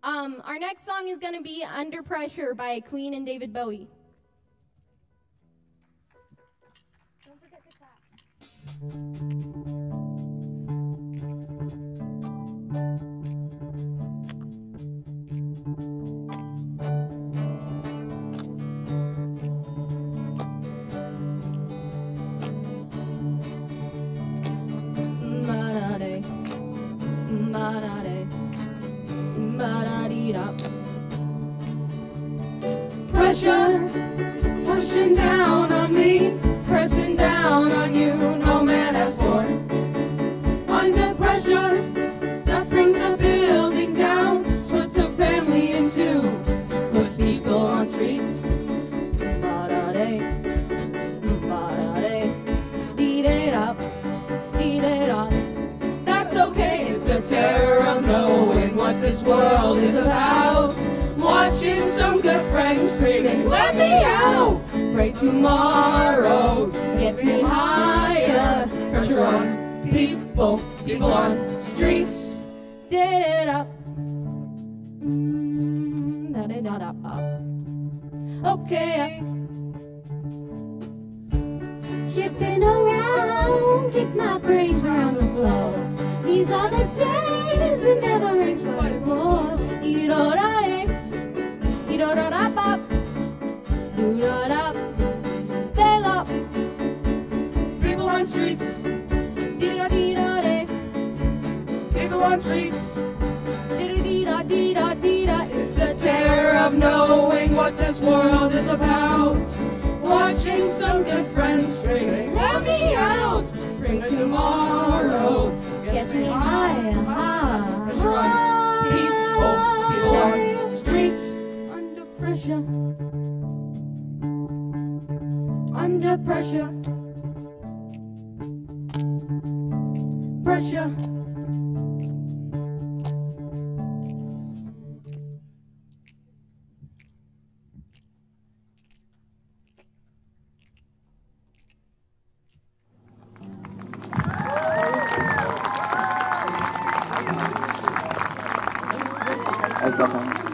Our next song is going to be Under Pressure by Queen and David Bowie. Don't forget to clap. Pressure pushing down on me, pressing down on you, no man has for. Under pressure that brings a building down, splits a family in two, puts people on streets. Ba-da-day, ba-da-day, dee-day-da, dee-day-da. That's okay, it's the terror of knowing what this world is about. Watching some good friends screaming, let me out! Pray tomorrow gets me higher. Pressure on people, people on streets. Did it up. Okay. Chipping around, kick my brains around the floor. These are the days we never reach for divorce. You know that it. Do-da-da-bop, do-da-da, fill up. People on streets, dee-da-dee-da-day. People on streets, dee-da-dee-da-dee-da-dee-da. It's the terror of knowing what this world is about. Watching some good friends screaming, let me out. Pray tomorrow gets me higher, higher. Pressure on people, people on streets. Pressure, under pressure, pressure. How's that one?